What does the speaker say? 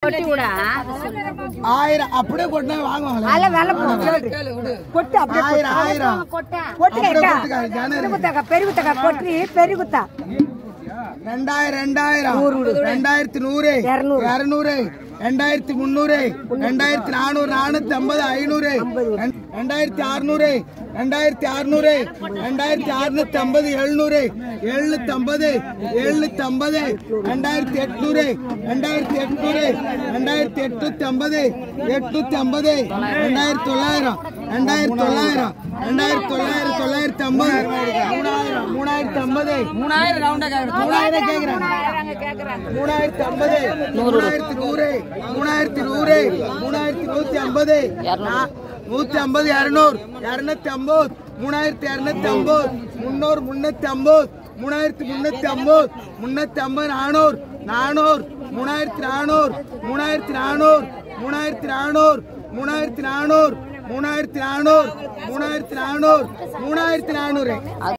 1000 அப்படியே கொட்டினா வாங்குவாங்க. 2000 2100 200 2300 2400 450 500 2600 2650 750 750 750 2800 2850 850 850 2900 3400